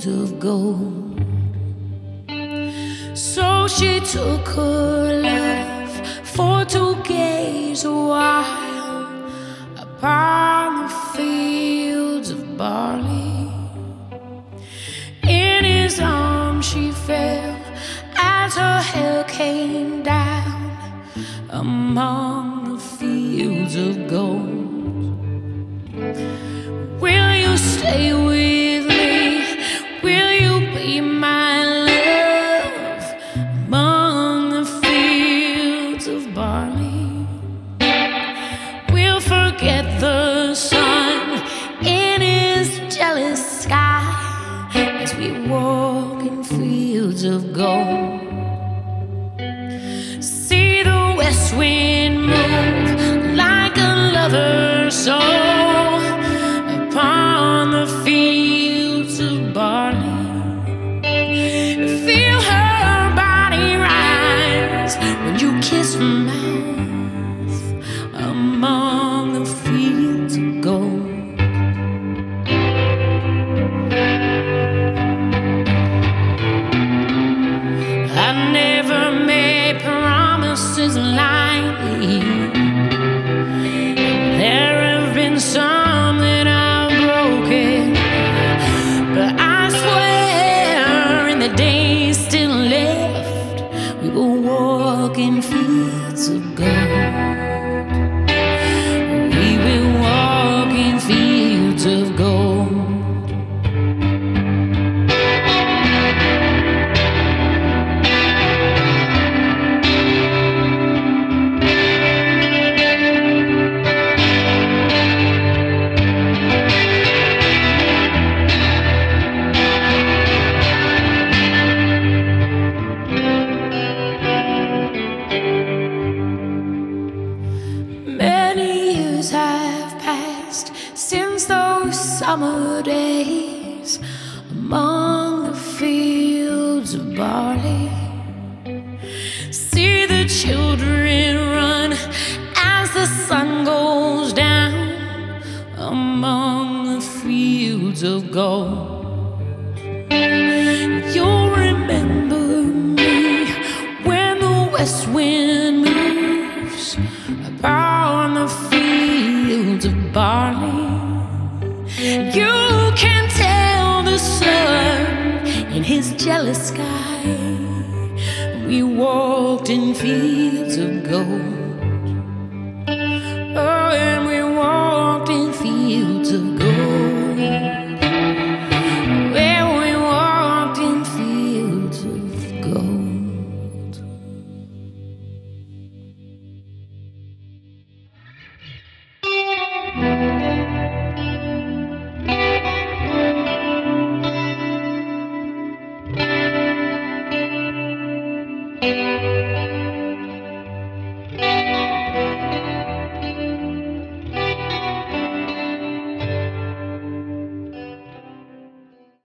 fields of gold. So she took her love for to gaze a while upon the fields of barley. In his arms she fell as her hair came down among the fields of gold. Will you stay with me? Will you be my love among the fields of barley? We'll forget the sun in his jealous sky as we walk in fields of gold. See the west wind move like a lover's soul upon the fields of barley. Feel her body rise when you kiss her mouth among the fields of gold. I never made promises lightly. There have been some that I've broken, but I swear in the days still left, we will walk in fields of gold. We will walk in fields of gold. Many years have passed since those summer days among the fields of barley. See the children run as the sun goes down among the fields of gold. You'll remember me when the west wind moves upon the fields of barley. You can tell the sun in his jealous sky we walked in fields of gold. Oh, and we walked in fields of gold. Well, we walked in fields of gold. Thank you.